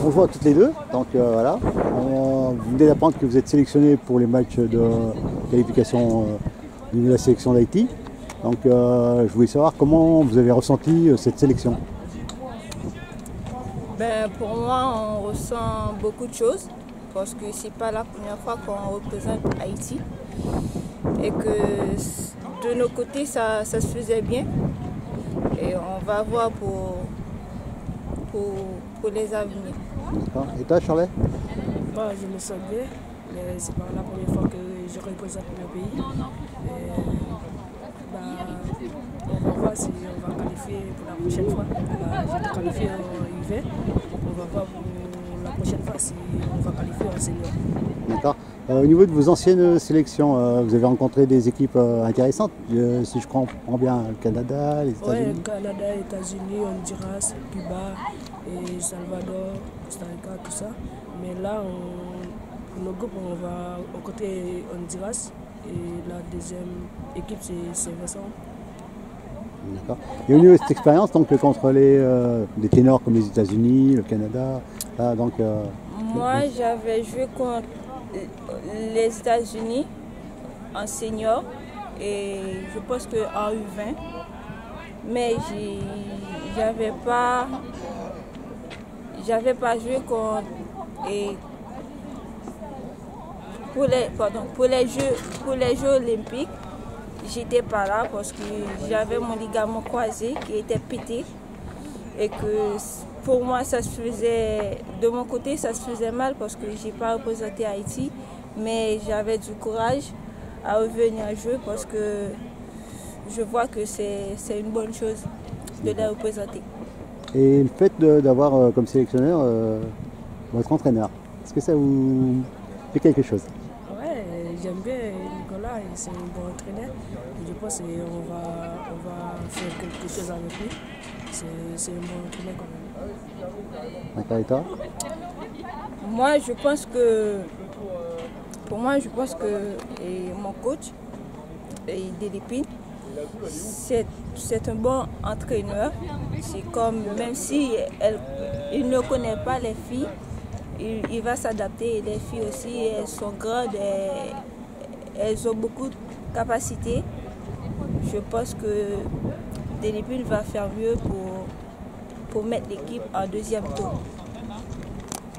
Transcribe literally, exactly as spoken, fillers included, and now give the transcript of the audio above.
bonjour à toutes les deux. Donc euh, voilà, on, vous venez d'apprendre que vous êtes sélectionnés pour les matchs de qualification euh, de la sélection d'Haïti. Donc euh, je voulais savoir comment vous avez ressenti euh, cette sélection. Ben, pour moi, on ressent beaucoup de choses parce que c'est pas la première fois qu'on représente Haïti et que de nos côtés ça, ça se faisait bien et on va voir pour, pour, pour les avenirs. Et toi, Charlet? Bah, je me sens bien, mais c'est pas la première fois que je représente mon pays. Et, bah, on va voir si on va qualifier pour la prochaine fois. Bah, j'ai été qualifié en U vingt. On va voir pour la prochaine fois si on va qualifier en senior. D'accord. Euh, au niveau de vos anciennes sélections, euh, vous avez rencontré des équipes euh, intéressantes, euh, si je comprends bien, le Canada, les États-Unis. Oui, Canada, États-Unis, Honduras, Cuba, et Salvador, Costa Rica, tout ça. Mais là, on, pour nos groupes, on va au côté Honduras et la deuxième équipe, c'est Vincent. D'accord. Et au niveau de cette expérience, donc contre les, euh, les ténors comme les États-Unis, le Canada, là, donc. Euh, Moi, j'avais joué contre les États-Unis en senior et je pense qu'en U vingt, mais j'avais pas, j'avais pas joué contre et pour les, pardon, pour les jeux, pour les Jeux olympiques. J'étais pas là parce que j'avais mon ligament croisé qui était pété et que pour moi ça se faisait, de mon côté ça se faisait mal parce que j'ai pas représenté Haïti, mais j'avais du courage à revenir jouer parce que je vois que c'est une bonne chose de les représenter. Et le fait d'avoir euh, comme sélectionneur euh, votre entraîneur, est-ce que ça vous fait quelque chose? J'aime bien Nicolas, c'est un bon entraîneur. Je pense qu'on va, on va faire quelque chose avec lui. C'est un bon entraîneur quand même. D'accord, et toi? Moi, je pense que, pour moi, je pense que et mon coach, et Delépine, c'est un bon entraîneur. C'est comme, même si elle, il ne connaît pas les filles, il, il va s'adapter. Les filles aussi, elles sont grandes. Elles, Elles ont beaucoup de capacités. Je pense que Delépine va faire mieux pour, pour mettre l'équipe en deuxième tour.